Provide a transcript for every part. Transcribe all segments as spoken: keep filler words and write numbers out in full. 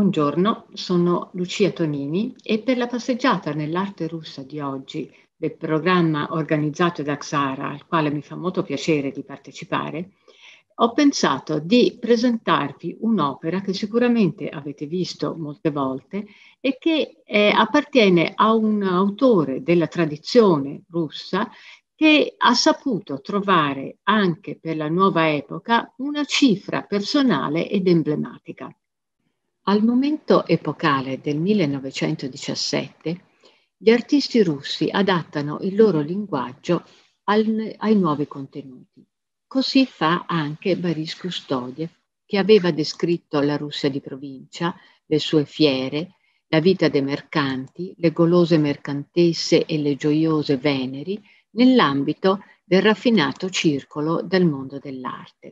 Buongiorno, sono Lucia Tonini e per la passeggiata nell'arte russa di oggi del programma organizzato da Xara, al quale mi fa molto piacere di partecipare, ho pensato di presentarvi un'opera che sicuramente avete visto molte volte e che eh, appartiene a un autore della tradizione russa che ha saputo trovare anche per la nuova epoca una cifra personale ed emblematica. Al momento epocale del millenovecentodiciassette, gli artisti russi adattano il loro linguaggio al, ai nuovi contenuti. Così fa anche Boris Kustodiev, che aveva descritto la Russia di provincia, le sue fiere, la vita dei mercanti, le golose mercantesse e le gioiose veneri, nell'ambito del raffinato circolo del mondo dell'arte.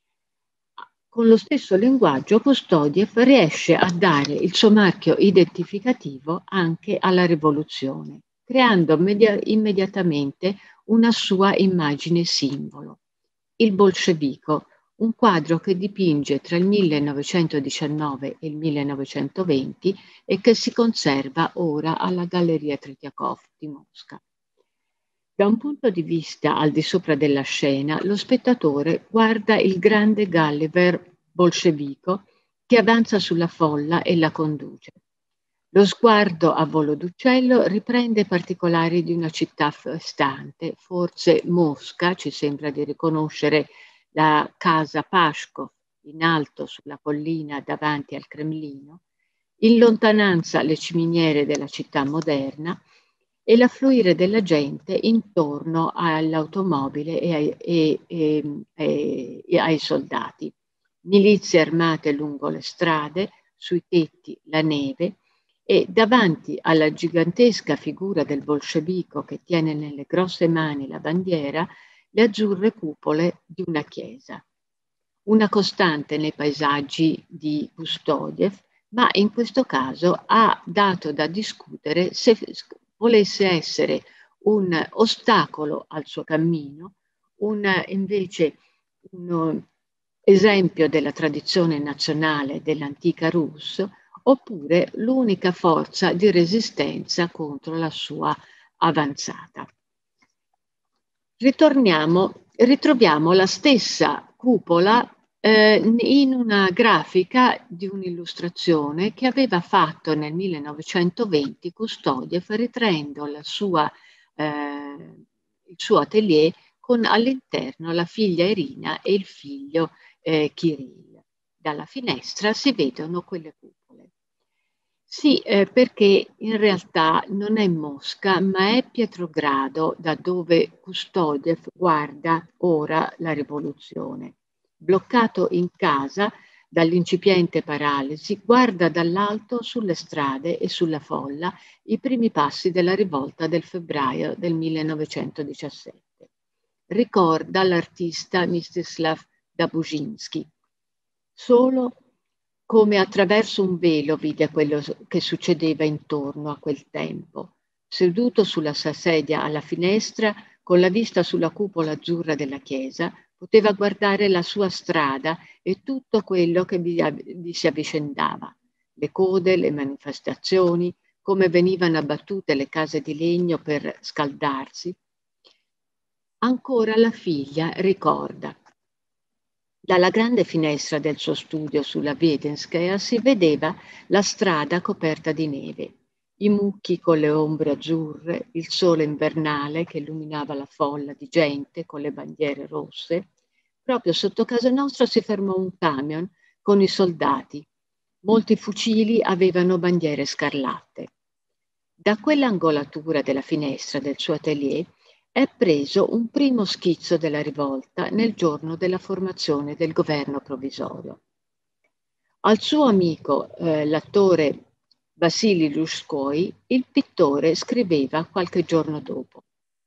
Con lo stesso linguaggio Kustodiev riesce a dare il suo marchio identificativo anche alla rivoluzione, creando media- immediatamente una sua immagine simbolo. Il Bolscevico, un quadro che dipinge tra il millenovecentodiciannove e il millenovecentoventi e che si conserva ora alla Galleria Tretiakov di Mosca. Da un punto di vista al di sopra della scena, lo spettatore guarda il grande Gulliver bolscevico che avanza sulla folla e la conduce. Lo sguardo a volo d'uccello riprende particolari di una città festante, forse Mosca, ci sembra di riconoscere la casa Pashkov in alto sulla collina davanti al Cremlino, in lontananza le ciminiere della città moderna, e l'affluire della gente intorno all'automobile e ai, e, e, e, e ai soldati. Milizie armate lungo le strade, sui tetti la neve, e davanti alla gigantesca figura del bolscevico che tiene nelle grosse mani la bandiera, le azzurre cupole di una chiesa. Una costante nei paesaggi di Kustodiev, ma in questo caso ha dato da discutere se volesse essere un ostacolo al suo cammino, un, invece un esempio della tradizione nazionale dell'antica Rus, oppure l'unica forza di resistenza contro la sua avanzata. Ritorniamo, ritroviamo la stessa cupola eh, in una grafica di un'illustrazione che aveva fatto nel millenovecentoventi Kustodiev, ritraendo la sua, eh, il suo atelier con all'interno la figlia Irina e il figlio eh, Kirill. Dalla finestra si vedono quelle cupole. Sì, eh, perché in realtà non è Mosca, ma è Pietrogrado, da dove Kustodiev guarda ora la rivoluzione. Bloccato in casa dall'incipiente paralisi, guarda dall'alto sulle strade e sulla folla i primi passi della rivolta del febbraio del millenovecentodiciassette. Ricorda l'artista Mstislav Dabužinskij. Solo come attraverso un velo vide quello che succedeva intorno a quel tempo. Seduto sulla sua sedia alla finestra, con la vista sulla cupola azzurra della chiesa, poteva guardare la sua strada e tutto quello che vi, vi si avvicendava. Le code, le manifestazioni, come venivano abbattute le case di legno per scaldarsi. Ancora la figlia ricorda. Dalla grande finestra del suo studio sulla Wiedenskaya si vedeva la strada coperta di neve, i mucchi con le ombre azzurre, il sole invernale che illuminava la folla di gente con le bandiere rosse. Proprio sotto casa nostra si fermò un camion con i soldati. Molti fucili avevano bandiere scarlatte. Da quell'angolatura della finestra del suo atelier è preso un primo schizzo della rivolta nel giorno della formazione del governo provvisorio. Al suo amico, eh, l'attore Vassili Lushkoi, il pittore scriveva qualche giorno dopo: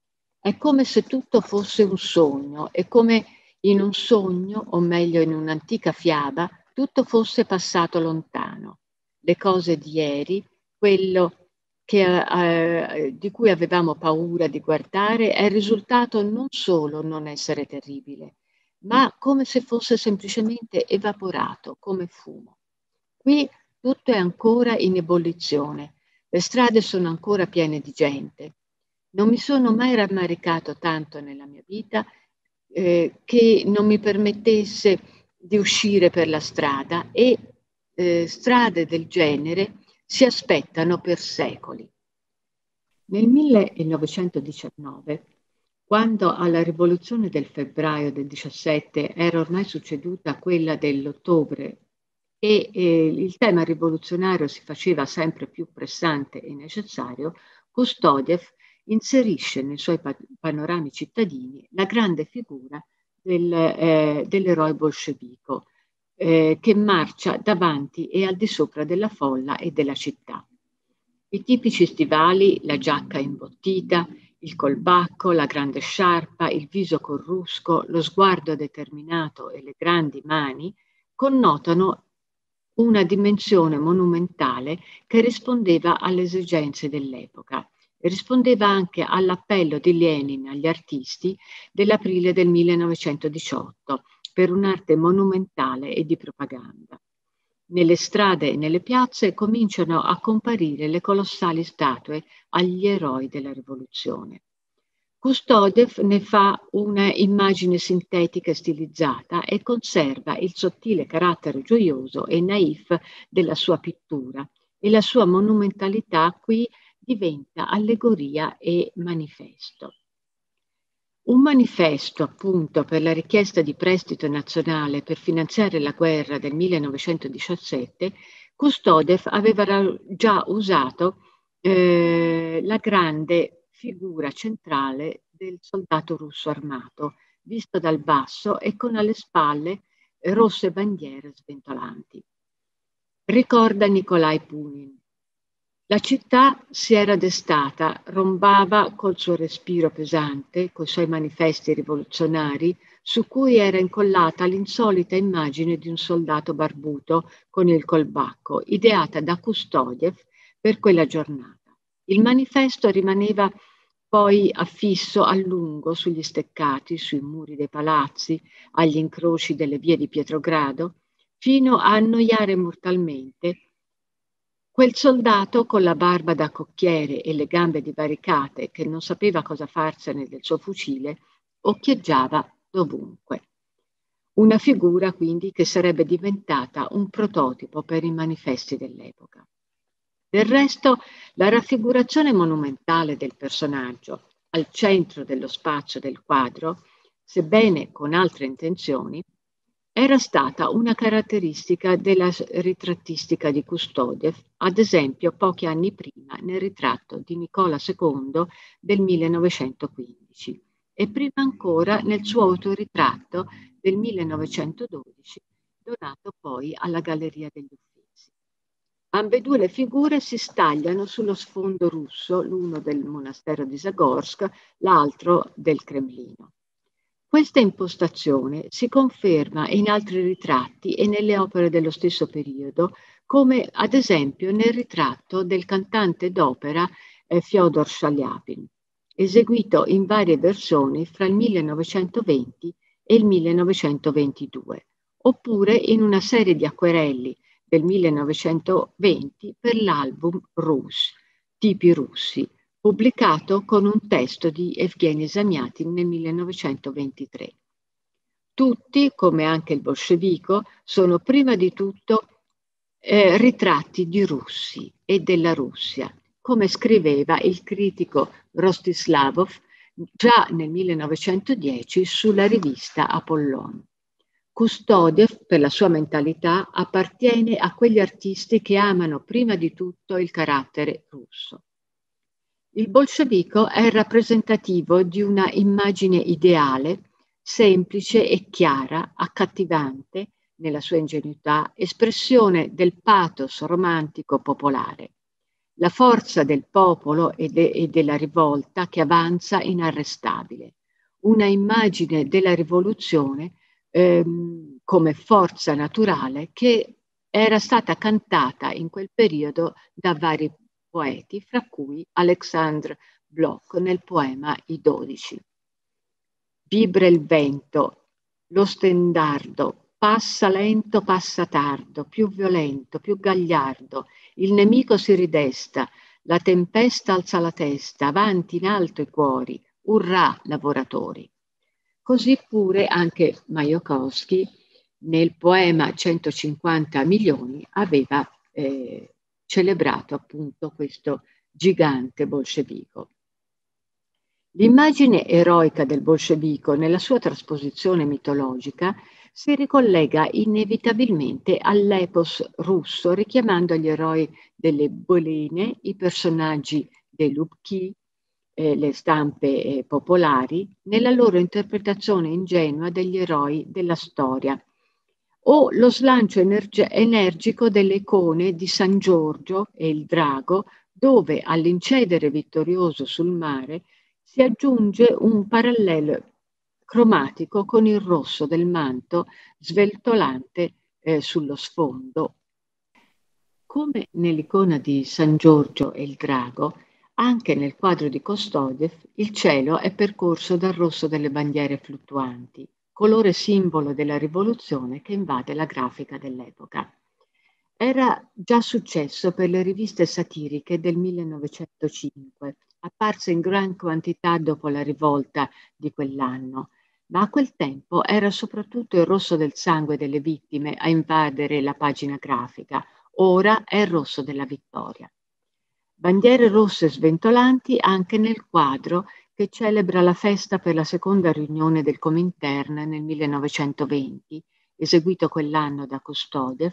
è come se tutto fosse un sogno, è come in un sogno, o meglio in un'antica fiaba, tutto fosse passato lontano. Le cose di ieri, quello che, eh, di cui avevamo paura di guardare, è risultato non solo non essere terribile, ma come se fosse semplicemente evaporato, come fumo. Qui Tutto è ancora in ebollizione, le strade sono ancora piene di gente. Non mi sono mai rammaricato tanto nella mia vita eh, che non mi permettesse di uscire per la strada e eh, strade del genere si aspettano per secoli. Nel millenovecentodiciannove, quando alla rivoluzione del febbraio del diciassette era ormai succeduta quella dell'ottobre e eh, il tema rivoluzionario si faceva sempre più pressante e necessario, Kustodiev inserisce nei suoi pa- panorami cittadini la grande figura del, eh, dell'eroe bolscevico eh, che marcia davanti e al di sopra della folla e della città. I tipici stivali, la giacca imbottita, il colbacco, la grande sciarpa, il viso corrusco, lo sguardo determinato e le grandi mani connotano una dimensione monumentale che rispondeva alle esigenze dell'epoca e rispondeva anche all'appello di Lenin agli artisti dell'aprile del millenovecentodiciotto per un'arte monumentale e di propaganda. Nelle strade e nelle piazze cominciano a comparire le colossali statue agli eroi della rivoluzione. Kustodiev ne fa una immagine sintetica e stilizzata e conserva il sottile carattere gioioso e naif della sua pittura e la sua monumentalità qui diventa allegoria e manifesto. Un manifesto, appunto, per la richiesta di prestito nazionale per finanziare la guerra del millenovecentodiciassette, Kustodiev aveva già usato eh, la grande figura centrale del soldato russo armato, visto dal basso e con alle spalle eh, rosse bandiere sventolanti. Ricorda Nikolai Punin. La città si era destata, rombava col suo respiro pesante, coi suoi manifesti rivoluzionari, su cui era incollata l'insolita immagine di un soldato barbuto con il colbacco, ideata da Kustodiev per quella giornata. Il manifesto rimaneva poi affisso a lungo sugli steccati, sui muri dei palazzi, agli incroci delle vie di Pietrogrado, fino a annoiare mortalmente quel soldato con la barba da cocchiere e le gambe divaricate, che non sapeva cosa farsene del suo fucile, occhieggiava dovunque. Una figura quindi che sarebbe diventata un prototipo per i manifesti dell'epoca. Del resto, la raffigurazione monumentale del personaggio al centro dello spazio del quadro, sebbene con altre intenzioni, era stata una caratteristica della ritrattistica di Kustodiev, ad esempio pochi anni prima nel ritratto di Nicola secondo del millenovecentoquindici e prima ancora nel suo autoritratto del millenovecentododici, donato poi alla Galleria degli Uffizi. Ambedue le figure si stagliano sullo sfondo russo, l'uno del monastero di Zagorsk, l'altro del Cremlino. Questa impostazione si conferma in altri ritratti e nelle opere dello stesso periodo, come ad esempio nel ritratto del cantante d'opera eh, Fyodor Shaliapin, eseguito in varie versioni fra il millenovecentoventi e il millenovecentoventidue, oppure in una serie di acquerelli del millenovecentoventi per l'album Rus, Tipi russi, pubblicato con un testo di Evgeny Zamyatin nel millenovecentoventitré. Tutti, come anche il bolscevico, sono prima di tutto eh, ritratti di russi e della Russia, come scriveva il critico Rostislavov già nel millenovecentodieci sulla rivista Apollon. Kustodiev, per la sua mentalità, appartiene a quegli artisti che amano prima di tutto il carattere russo. Il bolscevico è rappresentativo di una immagine ideale, semplice e chiara, accattivante nella sua ingenuità, espressione del pathos romantico popolare, la forza del popolo e, de- e della rivolta che avanza inarrestabile, una immagine della rivoluzione ehm, come forza naturale che era stata cantata in quel periodo da vari poeti, fra cui Alexandre Bloch nel poema I Dodici. Vibra il vento, lo stendardo passa lento, passa tardo, più violento, più gagliardo, il nemico si ridesta, la tempesta alza la testa, avanti in alto i cuori, urrà lavoratori. Così pure anche Majakovskij nel poema centocinquanta milioni aveva eh, celebrato appunto questo gigante bolscevico. L'immagine eroica del bolscevico nella sua trasposizione mitologica si ricollega inevitabilmente all'epos russo, richiamando gli eroi delle Boline, i personaggi dei Lubki, eh, le stampe eh, popolari, nella loro interpretazione ingenua degli eroi della storia, o lo slancio energ- energico delle icone di San Giorgio e il drago, dove all'incedere vittorioso sul mare si aggiunge un parallelo cromatico con il rosso del manto sveltolante eh, sullo sfondo. Come nell'icona di San Giorgio e il drago, anche nel quadro di Kostodiev il cielo è percorso dal rosso delle bandiere fluttuanti, colore simbolo della rivoluzione che invade la grafica dell'epoca. Era già successo per le riviste satiriche del millenovecentocinque, apparse in gran quantità dopo la rivolta di quell'anno, ma a quel tempo era soprattutto il rosso del sangue delle vittime a invadere la pagina grafica. Ora è il rosso della vittoria. Bandiere rosse sventolanti anche nel quadro che celebra la festa per la seconda riunione del Comintern nel millenovecentoventi, eseguito quell'anno da Kostodiev,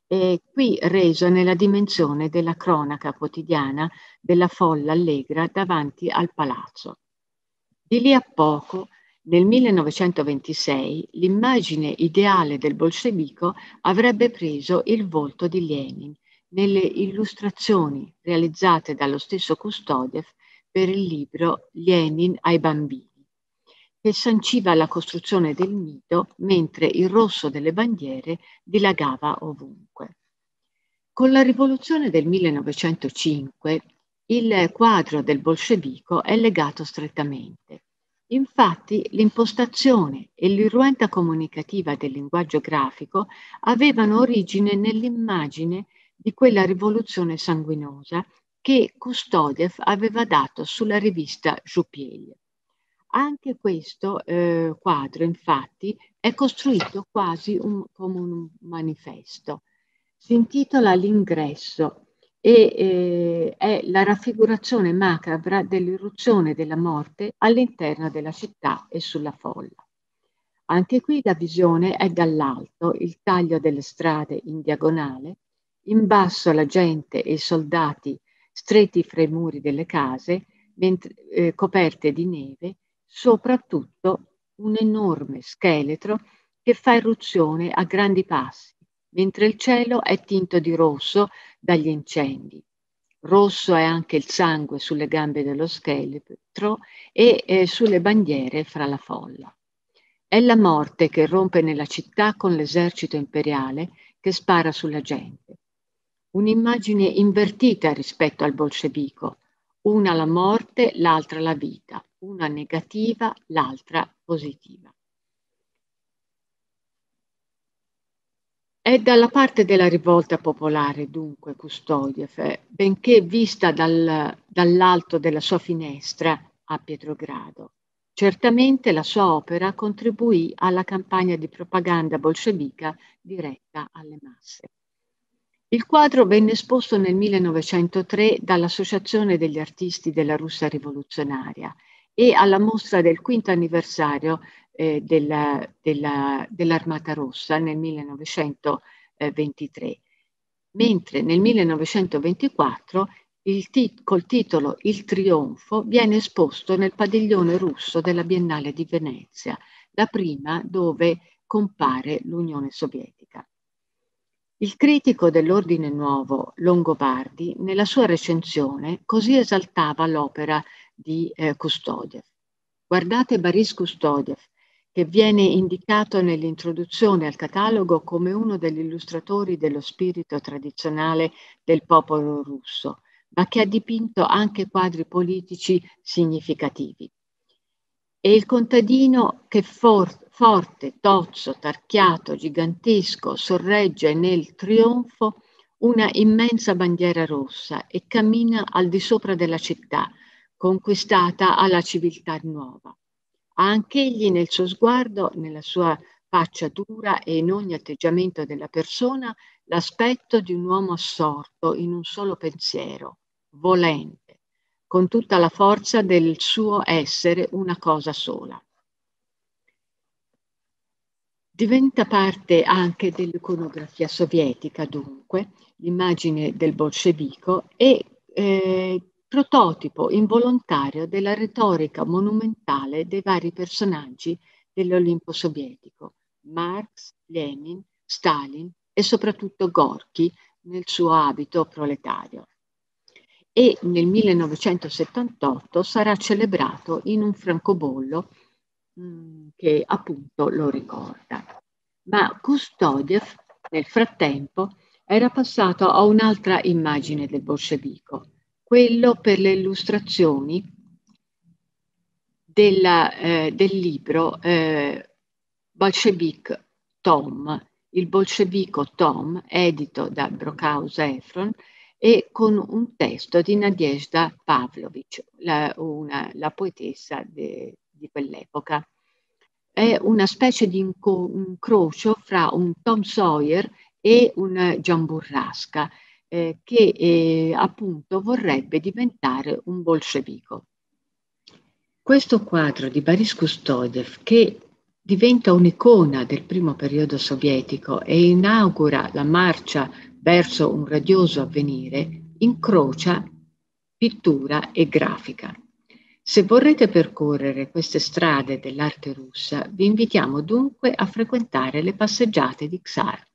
e qui reso nella dimensione della cronaca quotidiana della folla allegra davanti al palazzo. Di lì a poco, nel millenovecentoventisei, l'immagine ideale del bolscevico avrebbe preso il volto di Lenin nelle illustrazioni realizzate dallo stesso Kostodiev per il libro Lenin ai bambini, che sanciva la costruzione del mito mentre il rosso delle bandiere dilagava ovunque. Con la rivoluzione del millenovecentocinque il quadro del bolscevico è legato strettamente. Infatti l'impostazione e l'irruenta comunicativa del linguaggio grafico avevano origine nell'immagine di quella rivoluzione sanguinosa che Kostodiev aveva dato sulla rivista Jupiel. Anche questo eh, quadro, infatti, è costruito quasi un, come un manifesto. Si intitola L'ingresso e eh, è la raffigurazione macabra dell'irruzione della morte all'interno della città e sulla folla. Anche qui la visione è dall'alto, il taglio delle strade in diagonale, in basso la gente e i soldati stretti fra i muri delle case, mentre, eh, coperte di neve, soprattutto un enorme scheletro che fa irruzione a grandi passi, mentre il cielo è tinto di rosso dagli incendi. Rosso è anche il sangue sulle gambe dello scheletro e eh, sulle bandiere fra la folla. È la morte che rompe nella città con l'esercito imperiale che spara sulla gente. Un'immagine invertita rispetto al bolscevico, una la morte, l'altra la vita, una negativa, l'altra positiva. È dalla parte della rivolta popolare, dunque, Kustodiev, benché vista dal, dall'alto della sua finestra a Pietrogrado. Certamente la sua opera contribuì alla campagna di propaganda bolscevica diretta alle masse. Il quadro venne esposto nel millenovecentotre dall'Associazione degli artisti della Russia rivoluzionaria e alla mostra del quinto anniversario eh, della, della, dell'Armata Rossa nel millenovecentoventitré, mentre nel millenovecentoventiquattro il tit- col titolo Il Trionfo viene esposto nel padiglione russo della Biennale di Venezia, la prima dove compare l'Unione Sovietica. Il critico dell'Ordine Nuovo Longobardi, nella sua recensione, così esaltava l'opera di eh, Kustodiev. Guardate Boris Kustodiev, che viene indicato nell'introduzione al catalogo come uno degli illustratori dello spirito tradizionale del popolo russo, ma che ha dipinto anche quadri politici significativi. E il contadino che for- forte, tozzo, tarchiato, gigantesco, sorregge nel trionfo una immensa bandiera rossa e cammina al di sopra della città, conquistata alla civiltà nuova. Ha anch'egli nel suo sguardo, nella sua faccia dura e in ogni atteggiamento della persona, l'aspetto di un uomo assorto in un solo pensiero, volente, con tutta la forza del suo essere una cosa sola. Diventa parte anche dell'iconografia sovietica, dunque, l'immagine del bolscevico e eh, prototipo involontario della retorica monumentale dei vari personaggi dell'Olimpo sovietico, Marx, Lenin, Stalin e soprattutto Gorky nel suo abito proletario. E nel millenovecentosettantotto sarà celebrato in un francobollo mh, che appunto lo ricorda. Ma Kustodiev nel frattempo era passato a un'altra immagine del bolscevico, quello per le illustrazioni della, eh, del libro eh, Bolshevik Tom, il bolscevico Tom, edito da Brockhaus Efron e con un testo di Nadezhda Pavlovich, la, una, la poetessa de, di quell'epoca. È una specie di inco- incrocio fra un Tom Sawyer e un Gian Burrasca, eh, che eh, appunto vorrebbe diventare un bolscevico. Questo quadro di Boris Kustodiev, che diventa un'icona del primo periodo sovietico e inaugura la marcia verso un radioso avvenire, incrocia pittura e grafica. Se vorrete percorrere queste strade dell'arte russa, vi invitiamo dunque a frequentare le passeggiate di Ksar.